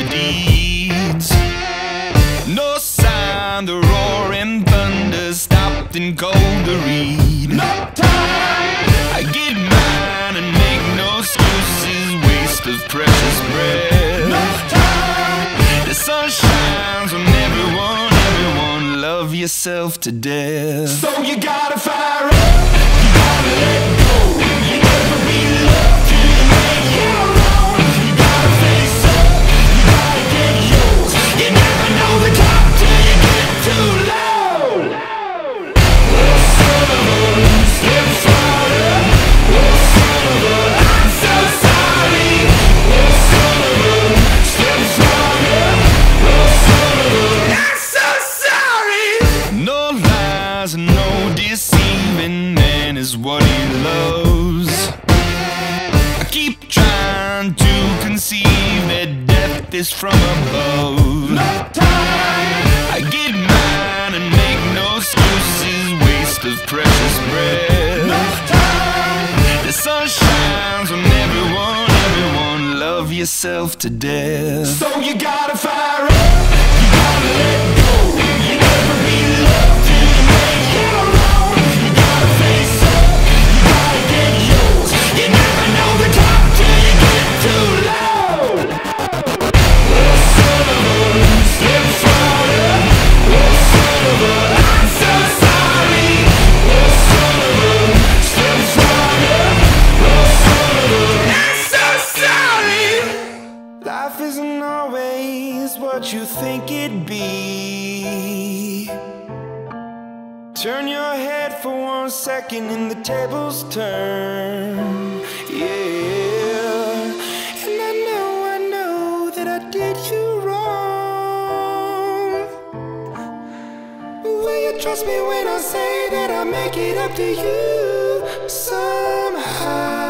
your deeds. No sign, the roaring thunder stopped and cold to read. No time, I get mine and make no excuses, waste of precious breath. No time, the sun shines on everyone, love yourself to death. So you gotta fire up, you gotta let go. You never be loved till you make your own. You gotta face up, you gotta get yours. You never know the top till you get too low. Oh son of a, slip farther. Oh son of a, I'm so sorry. Oh son of a, slip farther. Oh son of a, I'm so sorry. No lies and no deceiving, man is what he loves. I keep trying to conceive that death is from above. No time, I get mine and make no excuses, waste of precious breath. No time, the sun shines on everyone, love yourself to death. So you gotta fire up, you gotta let go. You never be loved till you make your own. You gotta face up, you gotta get yours. You never know the top till you get too low. Oh son of a, slip farther. Oh son of a, I'm so sorry. Oh son of a, slip farther. Oh son of a, I'm so sorry. Life isn't always what you think it'd be. Turn your head for 1 second and the tables turn. Yeah. And I know that I did you wrong. But will you trust me when I say that I make it up to you somehow?